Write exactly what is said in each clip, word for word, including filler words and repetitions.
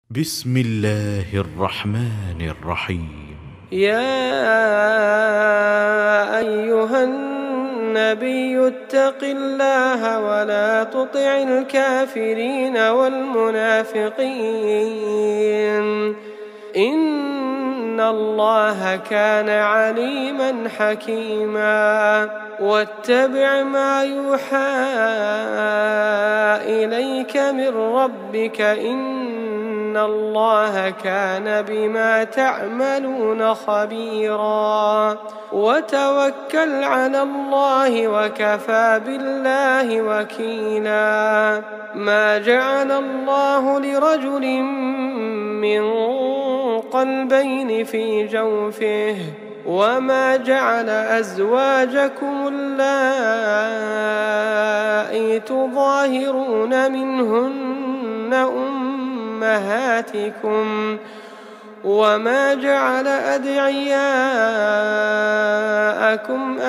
بسم الله الرحمن الرحيم. يا أيها النبي اتق الله ولا تطع الكافرين والمنافقين إن الله كان عليما حكيما. واتبع ما يوحى إليك من ربك إن الله كان بما تعملون خبيرا. وتوكل على الله وكفى بالله وكيلا. ما جعل الله لرجل من قلبين في جوفه وما جعل أزواجكم اللائي تظاهرون منهن أمهاتكم وما جعل أدعياءكم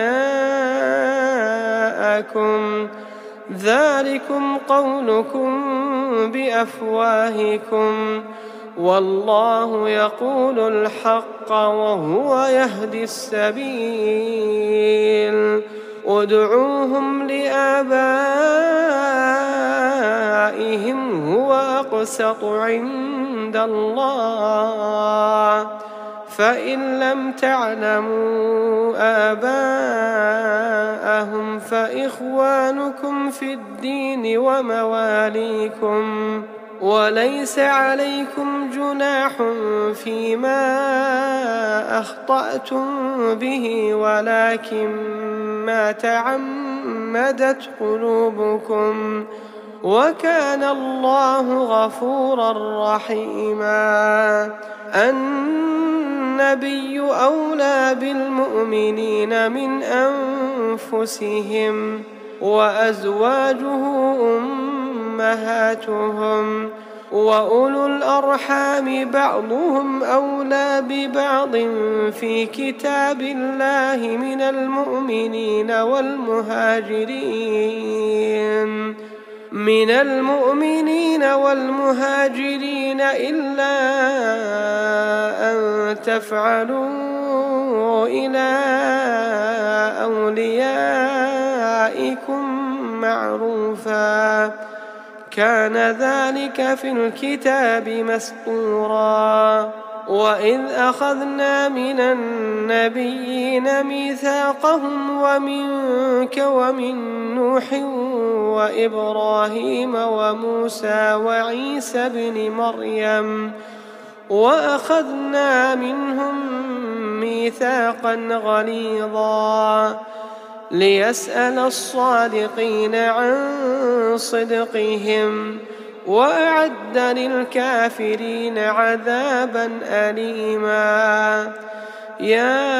أبناءكم ذلكم قولكم بأفواهكم والله يقول الحق وهو يهدي السبيل. ادعوهم لآبائهم هو أقسط عند الله فإن لم تعلموا آباءهم فإخوانكم في الدين ومواليكم وليس عليكم جناح فيما أخطأتم به ولكن ما تعمدت قلوبكم وكان الله غفورا رحيما. النبي أولى بالمؤمنين من أنفسهم وأزواجه أمهاتهم وأولو الأرحام بعضهم أولى ببعض في كتاب الله من المؤمنين والمهاجرين من المؤمنين والمهاجرين إلا أن تفعلوا إلى أوليائكم معروفا كان ذلك في الكتاب مسطورا. وإذ أخذنا من النبيين ميثاقهم ومنك ومن نوح وإبراهيم وموسى وعيسى بن مريم وأخذنا منهم ميثاقا غليظا ليسأل الصادقين عن صدقهم وأعد للكافرين عذابا أليما. يا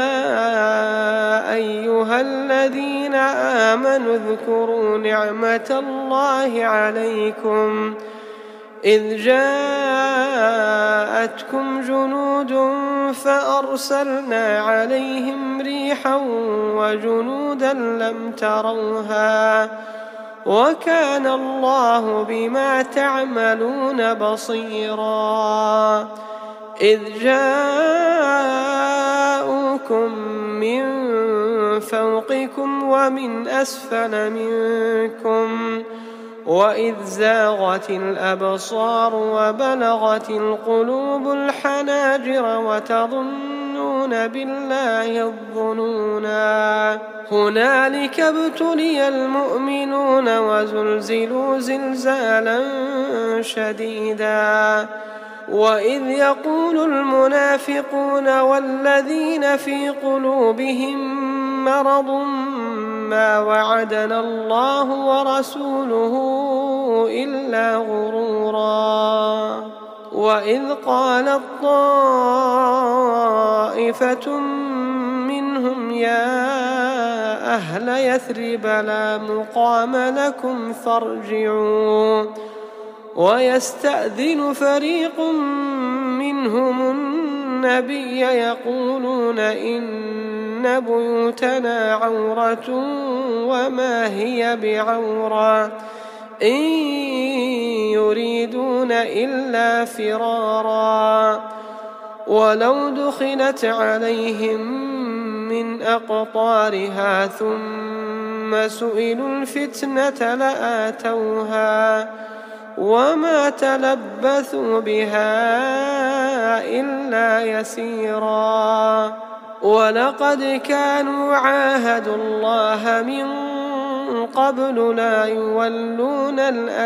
أيها الذين آمنوا اذكروا نعمة الله عليكم إذ جاءتكم جنود فأرسلنا عليهم ريحا وجنودا لم تروها وكان الله بما تعملون بصيرا. إذ جاءوكم من فوقكم ومن أسفل منكم وإذ زاغت الأبصار وبلغت القلوب الحناجر وتظنون بالله الظنونا هنالك ابتلي المؤمنون وزلزلوا زلزالا شديدا. وإذ يقول المنافقون والذين في قلوبهم مرض ما وعدنا الله ورسوله إلا غرورا. وإذ قالت طائفة منهم يا أهل يثرب لا مقام لكم فارجعوا ويستأذن فريق منهم النبي يقولون إن بيوتنا عورة وما هي بعورة إن يريدون إلا فرارا ولو دخلت عليهم من أقطارها ثم سئلوا الفتنة لآتوها وما تلبثوا بها إلا يسيرا ولقد كانوا عاهدوا الله من قبل لا يولون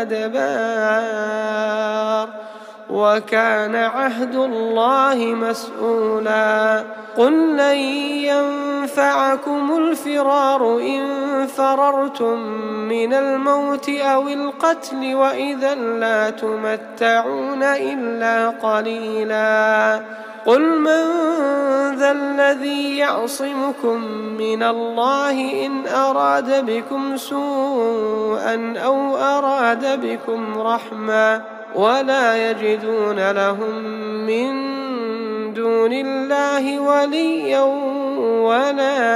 الأدبار وكان عهد الله مسؤولا قل لن ينفعكم الفرار إن فررتم من الموت أو القتل وإذا لا تمتعون إلا قليلا قل من ذا الذي يعصمكم من الله إن أراد بكم سوءا أو أراد بكم رحمة ولا يجدون لهم من دون الله وليا ولا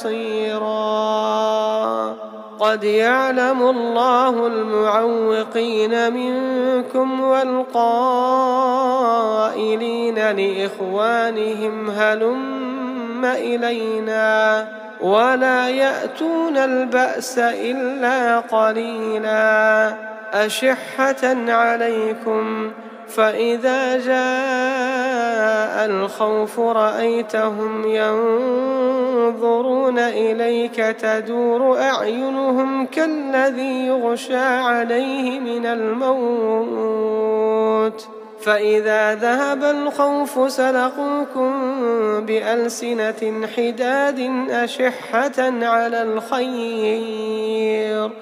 نصيرا قد يعلم الله المعوقين منكم والقائلين لإخوانهم هلم إلينا ولا يأتون البأس إلا قليلا أشحة عليكم فإذا جاء الخوف رأيتهم ينظرون إليك تدور أعينهم كالذي يغشى عليه من الموت فإذا ذهب الخوف سلقوكم بألسنة حداد أشحة على الخير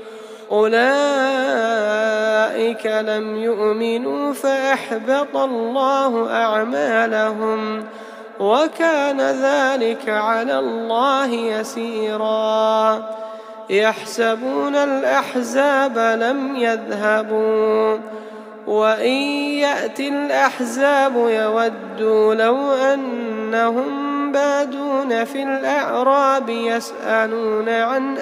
أولئك لم يؤمنوا فأحبط الله أعمالهم وكان ذلك على الله يسيرا يحسبون الأحزاب لم يذهبوا وإن يأتي الأحزاب يودوا لو أنهم بادون في الأعراب يسألون عن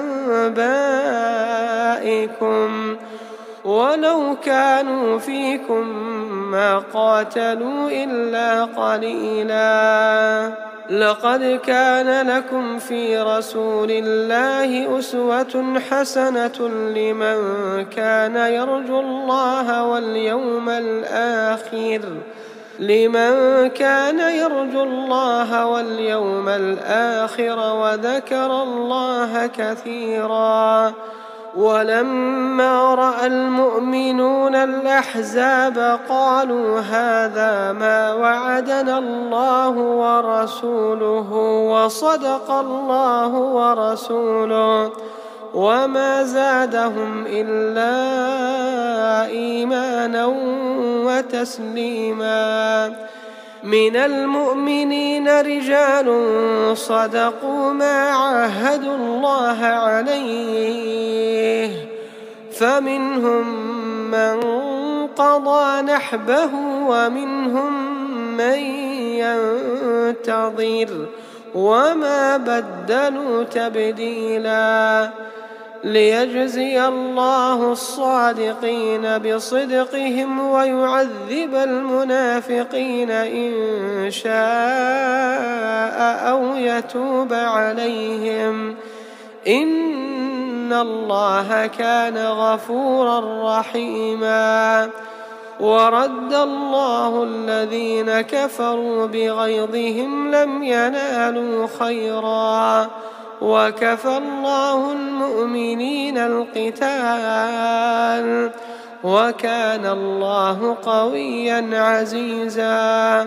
أنبائكم ولو كانوا فيكم ما قاتلوا إلا قليلا لقد كان لكم في رسول الله أسوة حسنة لمن كان يرجو الله واليوم الآخر لمن كان يرجو الله واليوم الآخر وذكر الله كثيرا ولما رأى المؤمنون الأحزاب قالوا هذا ما وعدنا الله ورسوله وصدق الله ورسوله وما زادهم إلا إيمانا وتسليما من المؤمنين رجال صدقوا ما عاهدوا الله عليه فمنهم من قضى نحبه ومنهم من ينتظر وما بدلوا تبديلا ليجزي الله الصادقين بصدقهم ويعذب المنافقين إن شاء أو يتوب عليهم إن الله كان غفورا رحيما ورد الله الذين كفروا بغيظهم لم ينالوا خيرا وكفى الله المؤمنين القتال وكان الله قويا عزيزا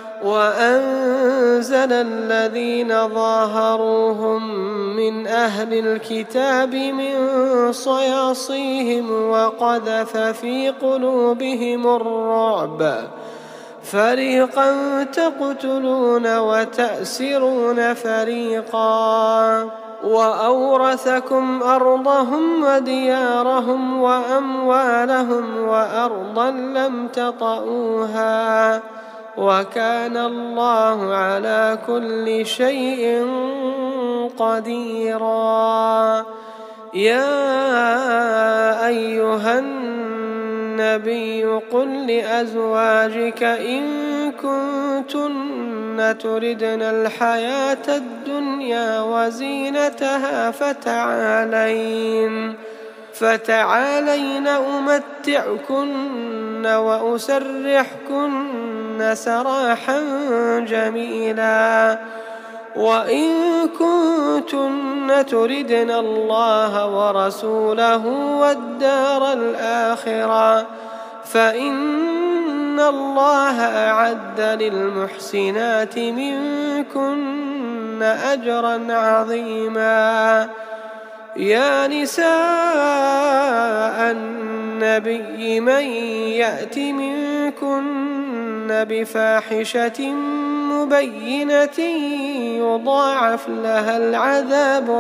وأنزل الذين ظاهروهم من أهل الكتاب من صياصيهم وقذف في قلوبهم الرعب فريقا تقتلون وتأسرون فريقا وأورثكم أرضهم وديارهم وأموالهم وأرضا لم تطئوها وكان الله على كل شيء قديرا يا أيها النبي قل لأزواجك إن كنتن تردن الحياة الدنيا وزينتها فتعالين فتعالين أمتعكن وأسرحكن سراحا جميلا وإن كنتن تردن الله ورسوله والدار الآخرة فإن الله أعد للمحسنات منكن أجرا عظيما. يا نساء النبي من يأت منكن بفاحشة مبينة يضاعف لها العذاب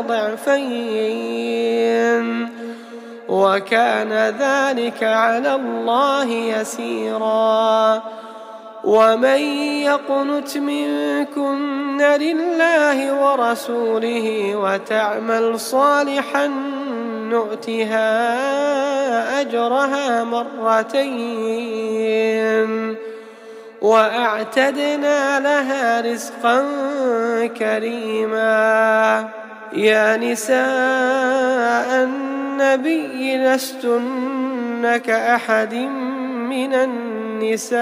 ضعفين وكان ذلك على الله يسيرا. ومن يقنت منكن لله ورسوله وتعمل صالحا نؤتها أجرها مرتين وأعتدنا لها رزقا كريما. يا نساء النبي لستن كأحد من النساء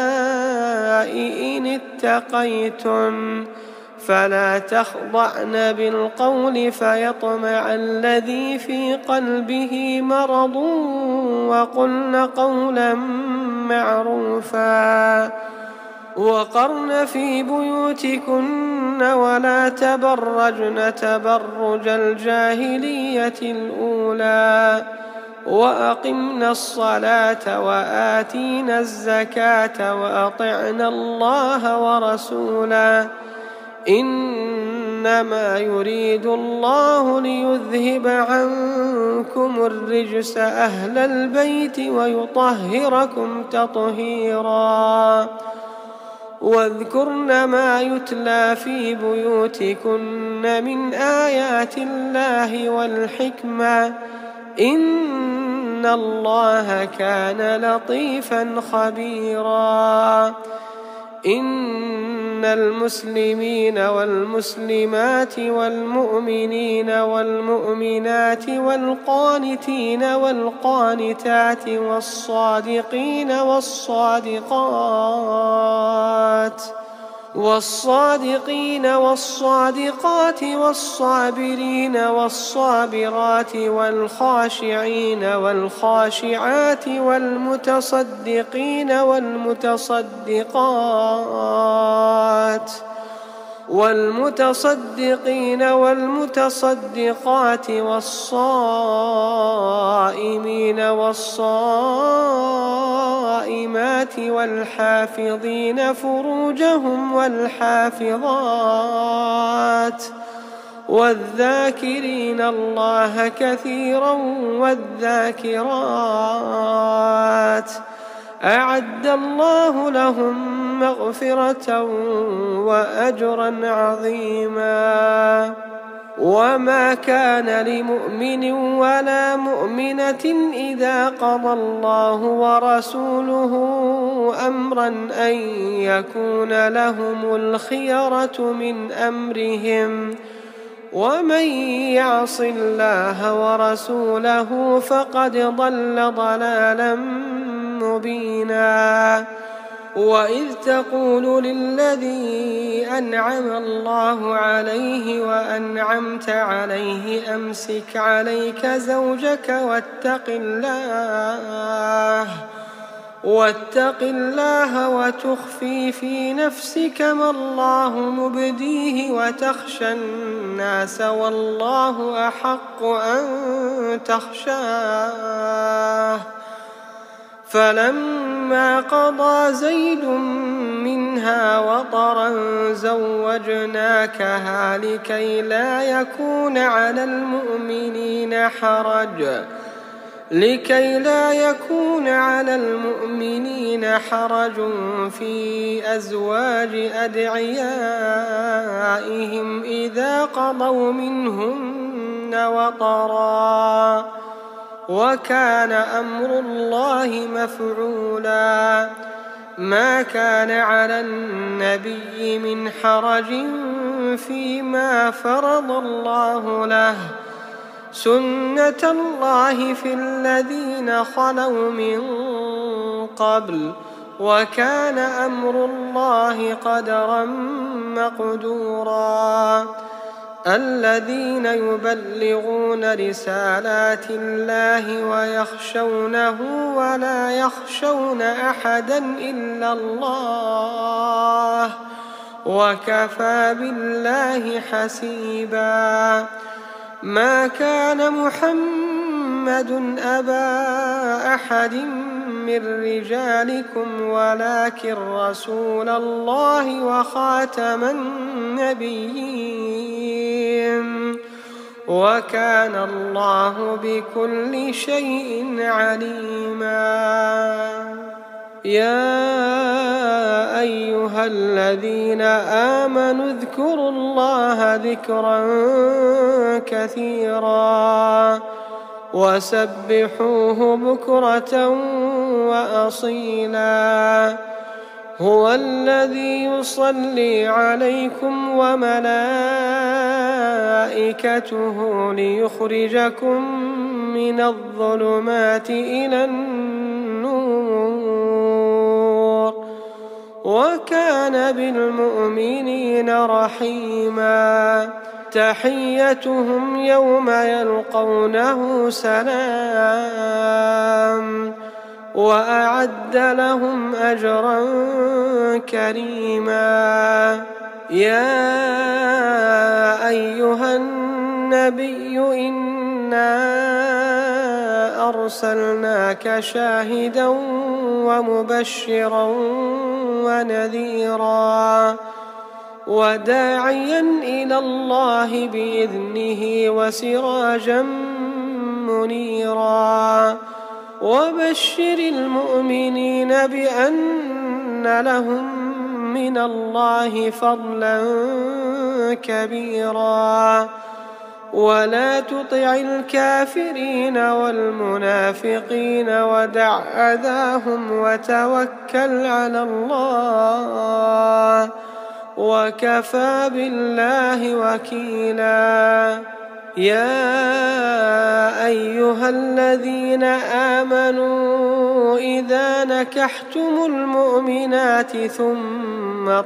إن اتقيتن فلا تخضعن بالقول فيطمع الذي في قلبه مرض وقلن قولا معروفا وقرن في بيوتكن ولا تبرجن تبرج الجاهلية الأولى وأقمنا الصلاة وآتينا الزكاة وأطعنا الله ورسوله إنما يريد الله ليذهب عنكم الرجس أهل البيت ويطهركم تطهيرا. واذكرن ما يتلى في بيوتكن من آيات الله والحكمة إن الله كان لطيفا خبيرا. إن المسلمين والمسلمات والمؤمنين والمؤمنات والقانتين والقانتات والصادقين والصادقات والصادقين والصادقات والصابرين والصابرات والخاشعين والخاشعات والمتصدقين والمتصدقات والمتصدقين والمتصدقات والصائمين والصائمات والحافظين فروجهم والحافظات والذاكرين الله كثيرا والذاكرات أعد الله لهم مغفرة وأجرا عظيما. وما كان لمؤمن ولا مؤمنة إذا قضى الله ورسوله أمرا أن يكون لهم الخيرة من أمرهم ومن يعص الله ورسوله فقد ضل ضلالا مبينا. وإذ تقول للذي أنعم الله عليه وأنعمت عليه أمسك عليك زوجك واتق الله واتق الله وتخفي في نفسك ما الله مبديه وتخشى الناس والله أحق أن تخشاه. فلما قضى زيد منها وطرا زوجناكها لكي لا يكون على المؤمنين حرج لكي لا يكون على المؤمنين حرج في أزواج أدعيائهم إذا قضوا منهن وطرا وكان أمر الله مفعولا ما كان على النبي من حرج فيما فرض الله له سنة الله في الذين خلوا من قبل وكان أمر الله قدرا مقدورا الذين يبلغون رسالات الله ويخشونه ولا يخشون أحدا إلا الله وكفى بالله حسيبا ما كان محمد أبا أحد من رجالكم ولكن رسول الله وخاتم النبيين وكان الله بكل شيء عليما يا أيها الذين آمنوا اذكروا الله ذكرا كثيرا وسبحوه بكرة وأصيلا هو الذي يصلي عليكم وملائكته ليخرجكم من الظلمات إلى النور وكان بالمؤمنين رحيما تحيتهم يوم يلقونه سلام وأعد لهم أجرا كريما يا أيها النبي إنا أرسلناك شاهدا ومبشرا ونذيرا وداعيا إلى الله بإذنه وسراجا منيرا وبشر المؤمنين بأن لهم من الله فضلا كبيرا ولا تطع الكافرين والمنافقين ودع أذاهم وتوكل على الله وكفى بالله وكيلا يا أيها الذين آمنوا إذا نكحتم المؤمنات ثم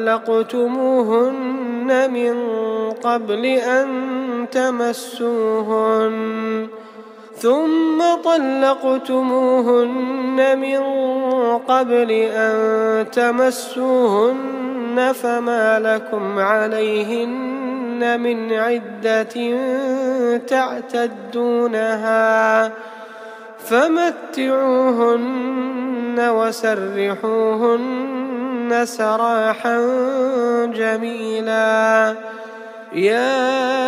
طلقتموهن من قبل أن تمسوهن ثم طلقتموهن من قبل أن تمسوهن فما لكم عليهن من عدة تعتدونها فمتعوهن وسرحوهن سراحا جميلا يا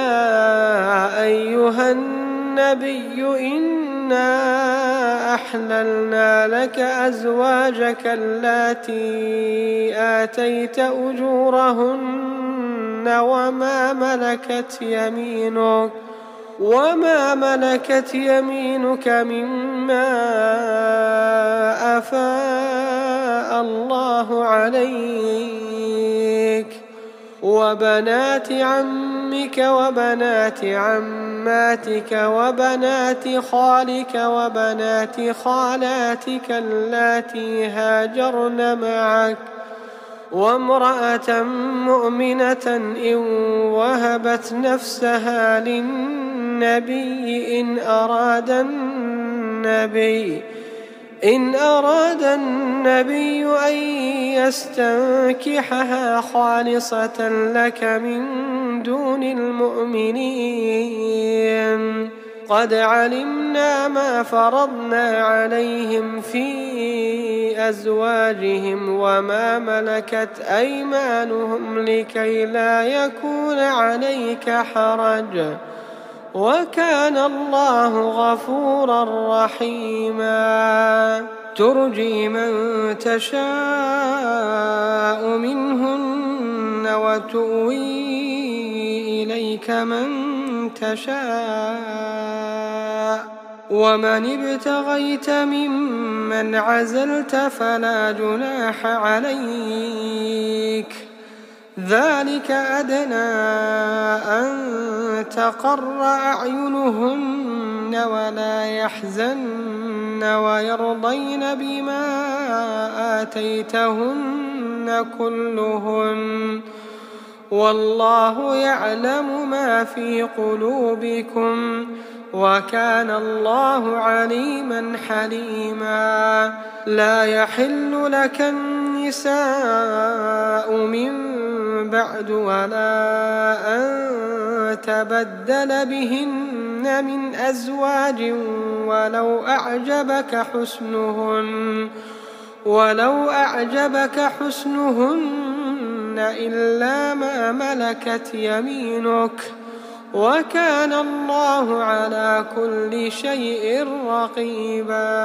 أيها النبي إنا أحللنا لك أزواجك اللاتي آتيت أجورهن وما ملكت يمينك وما ملكت يمينك مما أفاء الله عليك وبنات عمك وبنات عماتك وبنات خالك وبنات خالاتك اللاتي هاجرن معك وامرأة مؤمنة إن وهبت نفسها للنبي إن أراد النبي إن أراد النبي أن يستنكحها خالصة لك من دون المؤمنين قد علمنا ما فرضنا عليهم في أزواجهم وما ملكت أيمانهم لكي لا يكون عليك حرج وكان الله غفورا رحيما ترجي من تشاء منهن وتؤوي إليك من تشاء ومن ابتغيت ممن عزلت فلا جناح عليك ذلك أدنى أن تقر أعينهن ولا يحزن ويرضين بما آتيتهن كلهن والله يعلم ما في قلوبكم وكان الله عليما حليما لا يحل لك النساء من بعد ولا أن تبدل بهن من أزواج ولو أعجبك حسنهن ولو أعجبك حسنهن إلا ما ملكت يمينك وكان الله على كل شيء رقيبا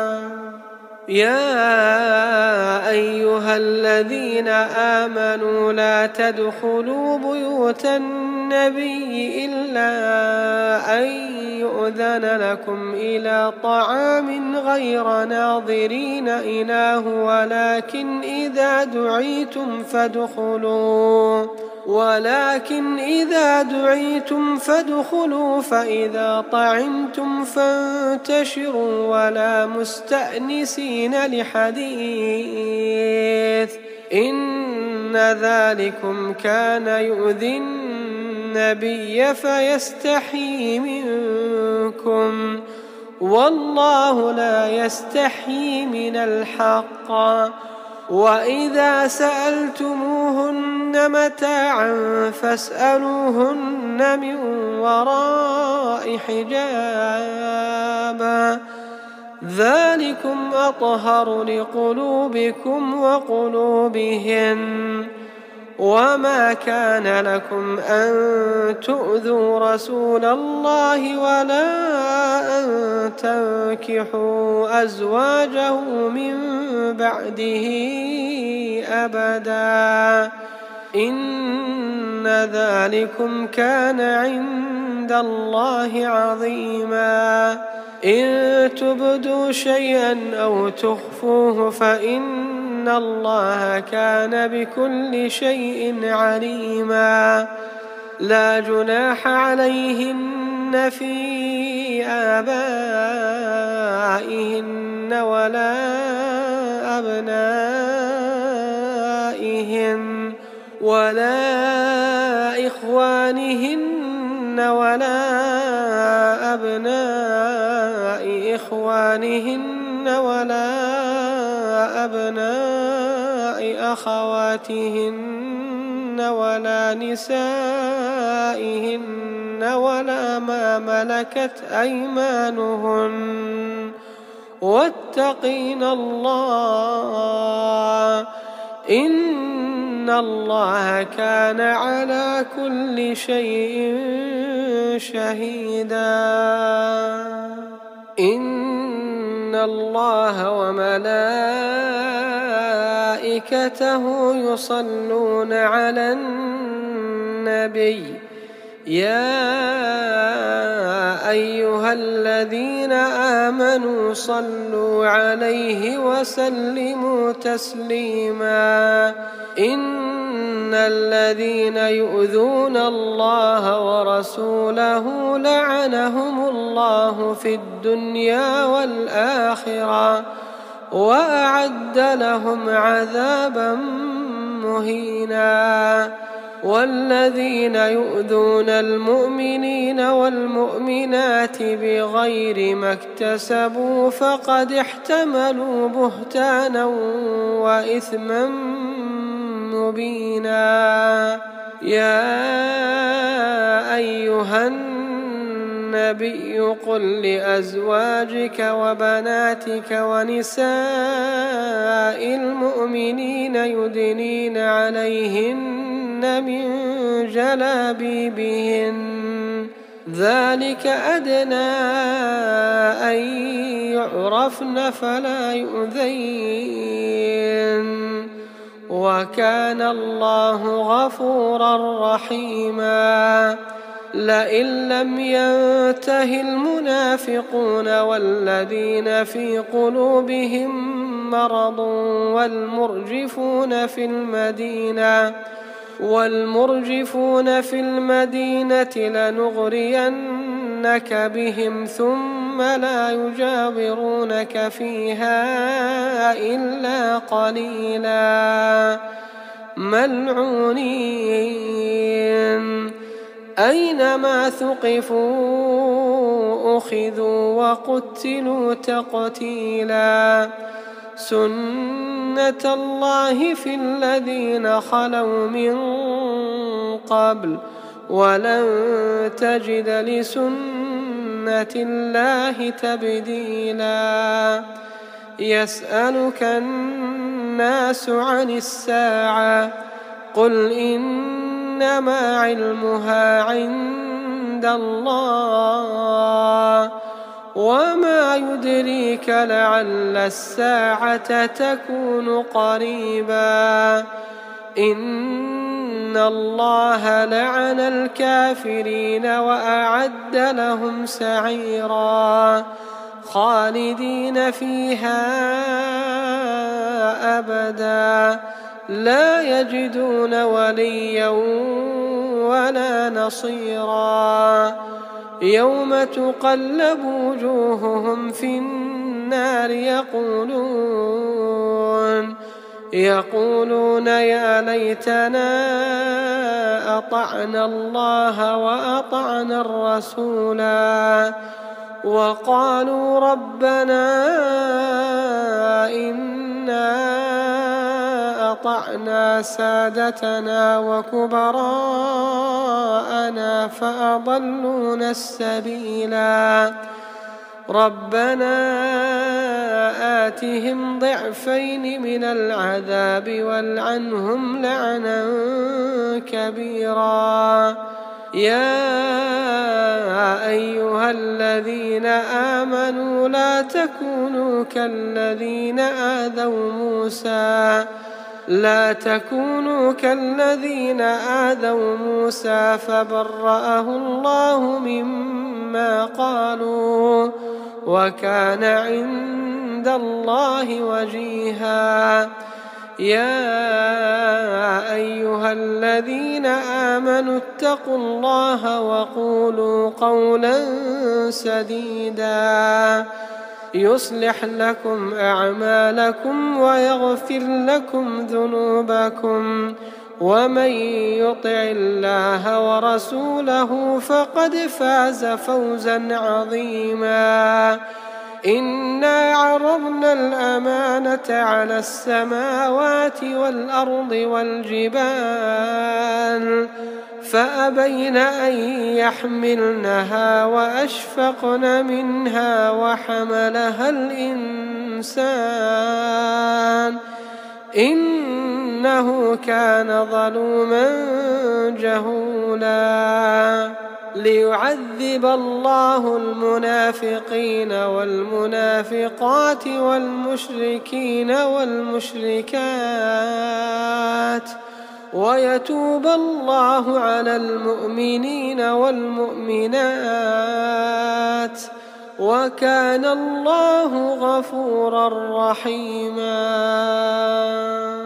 يا أيها الذين آمنوا لا تدخلوا بيوت النبي إلا أن يؤذن لكم إلى طعام غير ناظرين إناه ولكن إذا دعيتم فادخلوا ولكن إذا دعيتم فادخلوا فإذا طعمتم فانتشروا ولا مستأنسين لحديث إن ذلكم كان يؤذي النبي فيستحيي منكم والله لا يستحيي من الحق وإذا سألتموهن متاعا فاسألوهن من وراء حجاب ذلكم أطهر لقلوبكم وقلوبهن وما كان لكم أن تؤذوا رسول الله ولا أن تنكحوا أزواجه من بعده أبدا إن ذلكم كان عند الله عظيما إن تبدوا شيئا أو تخفوه فإن الله كان بكل شيء عليما لا جناح عليهن في آبائهن ولا أبنائهن ولا إخوانهن ولا أبناء إخوانهن ولا أبناء أخواتهن ولا نسائهن ولا ما ملكت أيمانهن واتقين الله إن الله كان على كل شيء شهيدا إن الله وملائكته يصلون على النبي يا أيها الذين آمنوا صلوا عليه وسلموا تسليما إن الذين يؤذون الله ورسوله لعنهم الله في الدنيا والآخرة وأعد لهم عذابا مهينا والذين يؤذون المؤمنين والمؤمنات بغير ما اكتسبوا فقد احتملوا بهتانا وإثما مبينا يا أيها النبي قل لأزواجك وبناتك ونساء المؤمنين يدنين عليهن من جلابيبهن ذلك أدنى أن يعرفن فلا يؤذين وكان الله غفورا رحيما لئن لم ينته المنافقون والذين في قلوبهم مرض والمرجفون في المدينة والمرجفون في المدينة لنغرينك بهم ثم لا يجاورونك فيها إلا قليلا ملعونين أينما ثقفوا أخذوا وقتلوا تقتيلا سنة الله في الذين خلوا من قبل ولن تجد لسنة الله تبديلا يسألك الناس عن الساعة قل إنما علمها عند الله وما يدريك لعل الساعة تكون قريبا إن الله لعن الكافرين وأعد لهم سعيرا خالدين فيها أبدا لا يجدون وليا ولا نصيرا يوم تقلب وجوههم في النار يقولون يقولون يا ليتنا أطعنا الله وأطعنا الرسولا وقالوا ربنا إنا أطعنا سادتنا وكبراءنا فأضلونا السبيلا ربنا آتهم ضعفين من العذاب والعنهم لعنا كبيرا يا أيها الذين آمنوا لا تكونوا كالذين آذوا موسى لا تكونوا كالذين آذوا موسى فبرأه الله مما قالوا وكان عند الله وجيها يا أيها الذين آمنوا اتقوا الله وقولوا قولا سديدا يصلح لكم أعمالكم ويغفر لكم ذنوبكم ومن يطع الله ورسوله فقد فاز فوزا عظيما إنا عرضنا الأمانة على السماوات والأرض والجبال فأبين أن يحملنها وأشفقن منها وحملها الإنسان إنه كان ظلوما جهولا ليعذب الله المنافقين والمنافقات والمشركين والمشركات ويتوب الله على المؤمنين والمؤمنات وكان الله غفورا رحيما.